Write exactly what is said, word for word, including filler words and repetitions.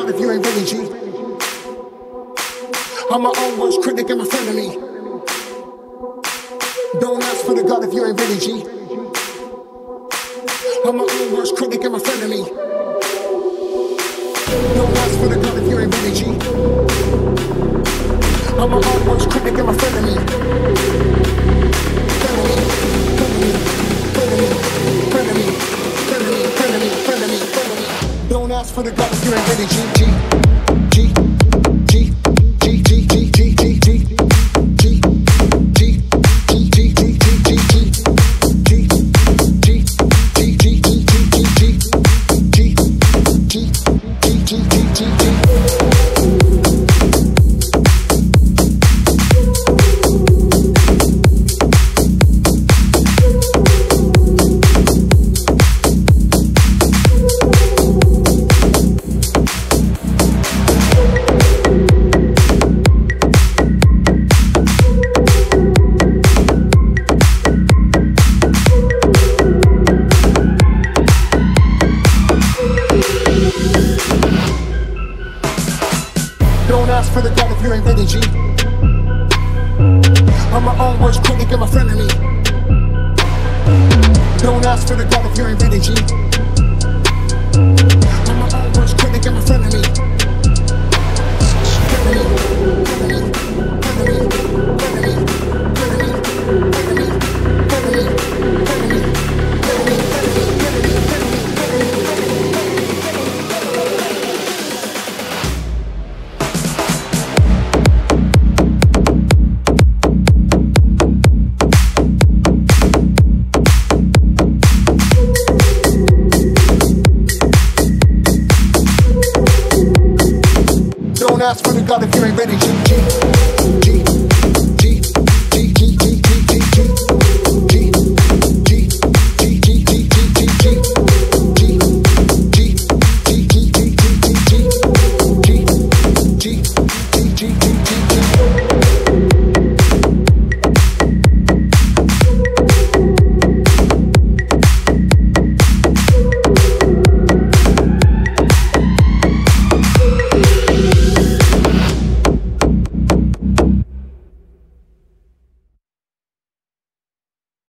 God if you ain't ready, G. I'm my own worst critic and my frenemy. Don't ask for the God if you ain't ready, G. I'm my own worst critic and my frenemy. Don't ask for the God if you ain't ready, G. I'm my own worst critic and my frenemy. Frenemy, frenemy, frenemy, frenemy, frenemy, frenemy, frenemy, frenemy. Don't ask for the God if you ain't ready, G, G, G, G, G, G, G, G, G, G, G, G, G, G, G, Don't ask for the God if you ain't ready, G. I'm my own worst critic and my frenemy. Don't ask for the God if you ain't ready, G. I'm my own worst critic and my frenemy. Frenemy, frenemy, frenemy, frenemy, frenemy, frenemy, frenemy, frenemy, frenemy, frenemy, Don't ask for the God if you ain't ready, G, G, G.